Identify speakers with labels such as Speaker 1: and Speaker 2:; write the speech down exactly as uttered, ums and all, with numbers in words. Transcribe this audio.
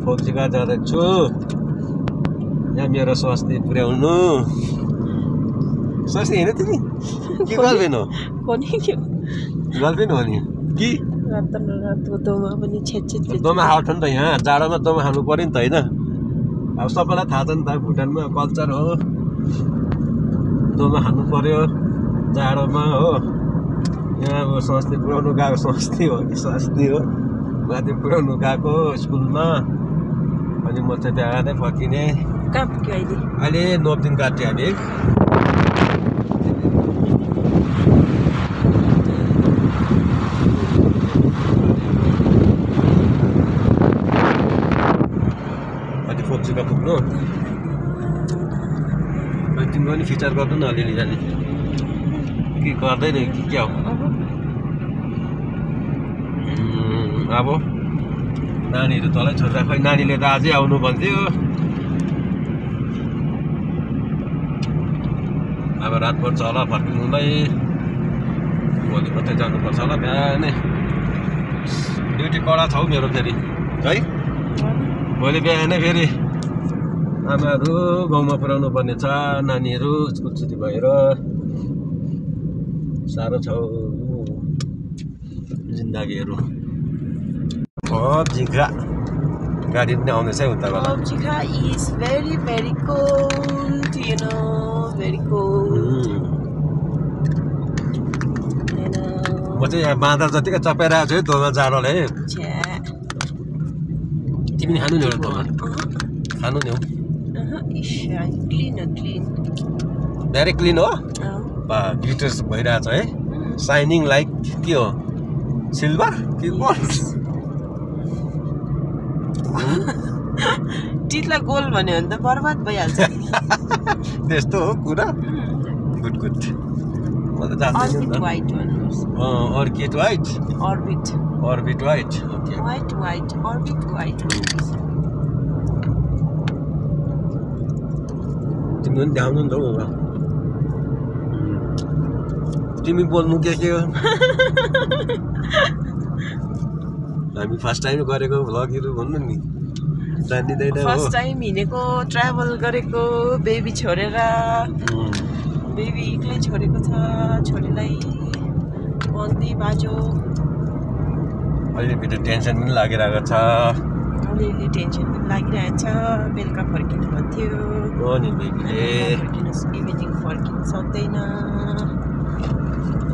Speaker 1: फोक्सीका जाँदैछु यहाँ मेरो स्वास्थ्य पुर्याउनु स्वास्थ्य होइन तिमी के गर्दैन हो गर्दैन हो नि कि दोमा खाउँछ नि त यहाँ जाडोमा दोमा खानु पर्यो नि त होइन अब सबैलाई थाहा छ नि त भुटानमा कल्चर हो दोमा खानु पर्यो जाडोमा हो यहाँ अब स्वास्थ्य पुर्याउनु गएको स्वास्थ्य हो कि स्वास्थ्य हो माथि पुर्याउनु गएको स्कुलमा अनि म चाहिँ त्यहाँ आँदै फर्किने अहिले नोपदिन काट्यो हामी अनि फोक्सीका पुग्नु अनि तिम्रो पनि फिचर गर्नु न अलिअलि जाने के गर्दैन कि क्या हो अब नानीहरू तलै छोडेर खै नानीले त अझै आउनु भन्थ्यो अब रात पर्छ होला फर्किनुलाई भोलि मात्रै जानुपर्छ होला बिहानै ड्युटी कडा छ हौ मेरो फेरि है भोलि बिहानै फेरि आमाहरू गाउँमा पुर्याउनु पर्ने छ नानीहरू स्कुल छुट्टी भएर साह्रो छ जिन्दगीहरू Jika गाडी पनि आउँदैछ है उताबाट
Speaker 2: Jika is very very cold, you know, very cold.
Speaker 1: म चाहिँ यहाँ बाँदर जतिकै चपाइरहेको छु है दोमा जाडोले तिमी खानु नि एउटा दोमा खानु नि हौ
Speaker 2: क्लिन क्लिन
Speaker 1: भेरी क्लिन हो ग्लिटर्स भइरहेछ है साइनिङ लाइक के हो सिल्भर के गोल्ड
Speaker 2: टिटलाई गोल भन्यो भने त बर्बाद भइहाल्छ
Speaker 1: त्यस्तो हो कुरा गुड गुड म त जान्दैन नि त
Speaker 2: white
Speaker 1: orchid white
Speaker 2: orbit
Speaker 1: orbit white okay
Speaker 2: white white orbit white
Speaker 1: तिमी पनि ध्याउनु नि त हौ तिमी बोल्नु के के हो हामी फर्स्ट टाइम गरेको भ्लगहरु भन्नु नि जान्दिदैन हो
Speaker 2: फर्स्ट टाइम हिनेको ट्राभल गरेको बेबी छोडेर बेबी एक्लै छोडेको छ छोरीलाई बन्दी बाजो
Speaker 1: अहिले फेरि टेन्सन पनि लागिरहेको छ
Speaker 2: अलिअलि टेन्सन पनि लागिरहेको छ बेलुका फर्किनु भन्थ्यो
Speaker 1: हो नि बेबीले
Speaker 2: फर्किनु इभिनिङ फर्किनु सक्दैन